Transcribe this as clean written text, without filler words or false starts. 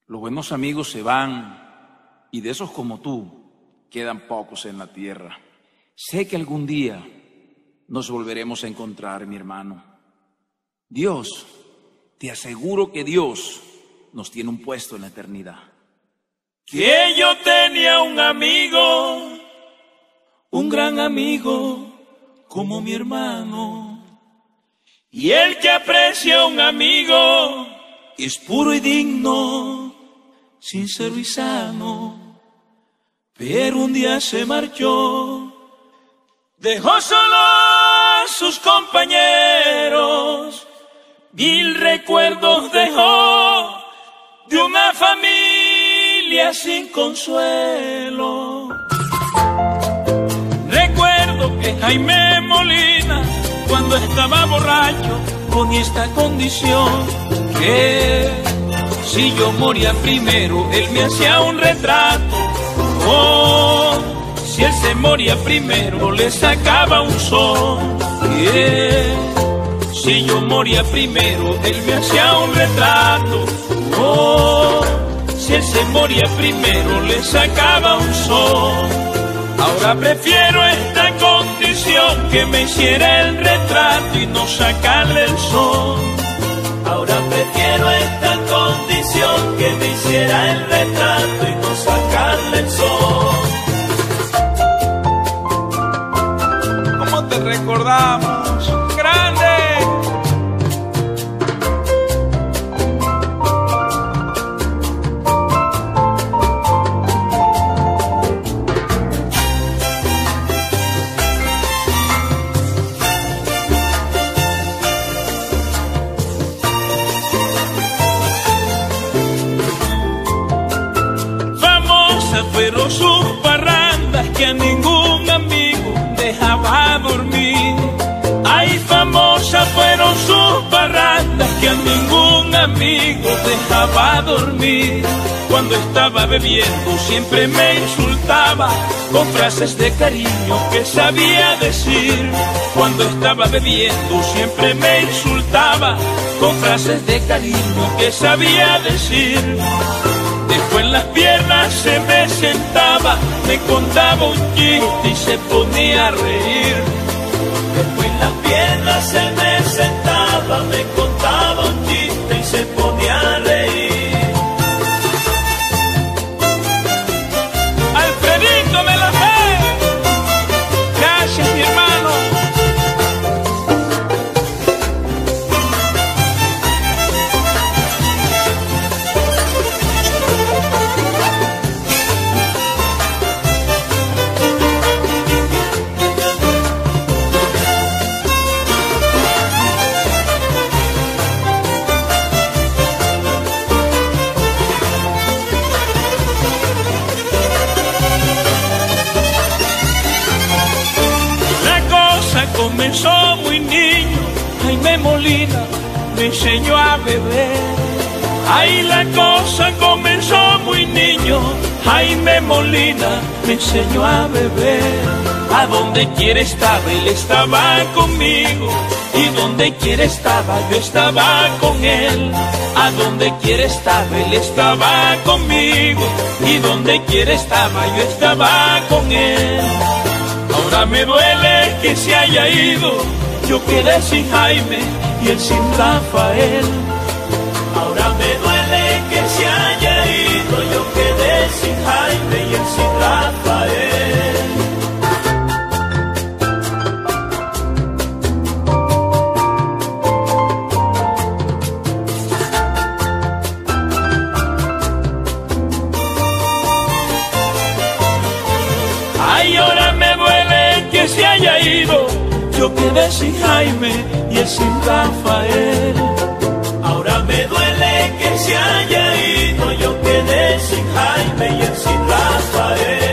Los buenos amigos se van y de esos como tú quedan pocos en la tierra. Sé que algún día nos volveremos a encontrar, mi hermano. Dios, te aseguro que Dios nos tiene un puesto en la eternidad. Que yo tenía un amigo, un gran amigo, como mi hermano. Y el que aprecia a un amigo es puro y digno, sincero y sano. Pero un día se marchó, dejó solo a sus compañeros, mil recuerdos dejó de una familia sin consuelo. Recuerdo que Jaime Molina, cuando estaba borracho, ponía esta condición: que si yo moría primero, él me hacía un retrato. Oh, si él se moría primero, le sacaba un son. Si yo moría primero, él me hacía un retrato. Oh, si él se moría primero, le sacaba un son. Ahora prefiero esta condición, que me hiciera el retrato y no sacarle el son. Ahora prefiero esta condición, que me hiciera el retrato y no sacarle el sol. ¿Cómo te recordamos, grande? Fueron sus parrandas que a ningún amigo dejaba dormir. Ay, famosas fueron sus parrandas que a ningún amigo dejaba dormir. Cuando estaba bebiendo siempre me insultaba con frases de cariño que sabía decir. Cuando estaba bebiendo siempre me insultaba con frases de cariño que sabía decir. Después en las piernas se me sentaba, me contaba un chiste y se ponía a reír. Después en las piernas se me sentaba, me contaba un chiste y se ponía a reír. Alfredito me la fe. Gracias, mi hermano. Comenzó muy niño, Jaime Molina me enseñó a beber. Ahí la cosa comenzó muy niño, Jaime Molina me enseñó a beber. A donde quiera estaba, él estaba conmigo, y donde quiera estaba, yo estaba con él. A donde quiera estaba, él estaba conmigo, y donde quiera estaba, yo estaba con él. Ahora me duele que se haya ido, yo quedé sin Jaime y él sin Rafael. Ahora me duele que se haya ido, yo quedé sin Jaime y él sin Rafael. Ay, ahora me duele que se haya ido, yo quedé sin Jaime y él sin Rafael. Ahora me duele que se haya ido, yo quedé sin Jaime y él sin Rafael.